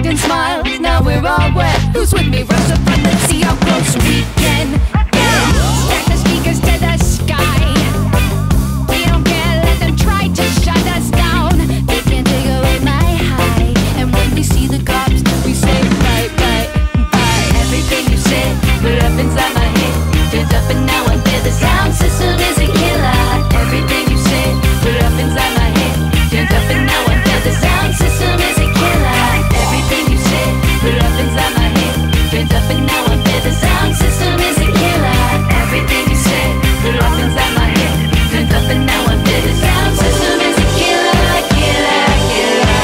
and smiles. Now we're all wet. Who's with me? Rose up front, let's see how close we can get. Stack the speakers to the sky. We don't care, let them try to shut us down. They can't take away my high. And when we see the cops, we say bye, bye, bye. Everything you said, put up inside my head. Turns up and now I'm dead. The sound system is a killer. Everything you said, put up inside my head. Turns up and now I'm dead. The sound system is a killer. Everything you said, put up inside my head. Turns up and now I'm dead. The sound system is a killer. Everything you said, put up inside my head. Turns up and now I'm dead. The sound system is a killer, killer, killer,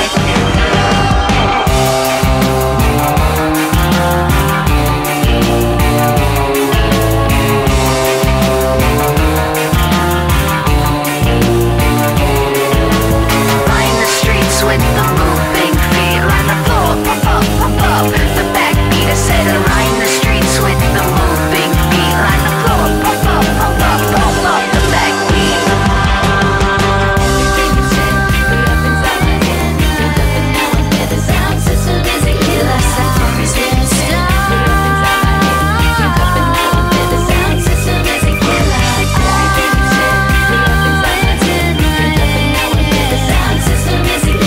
with the moving feet, line the floor, pump up, pump up. The backbeat I said, align the streets with the moving feet, line the floor, pump up, pump up, pump up. The backbeat. Everything you said, put up inside my head. Turns up and now I'm dead. The sound system is a killer. Everything you said, put up inside my head. Turns up and now I'm dead. The sound system is a killer. Everything you said, put up inside my head. Turns up and now I'm dead. The sound system is a killer.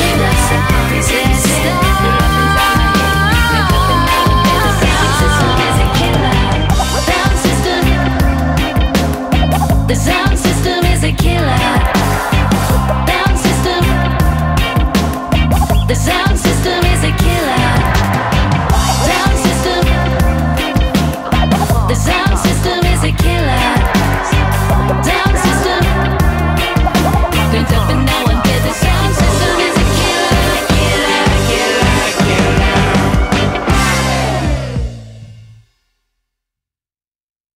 The sound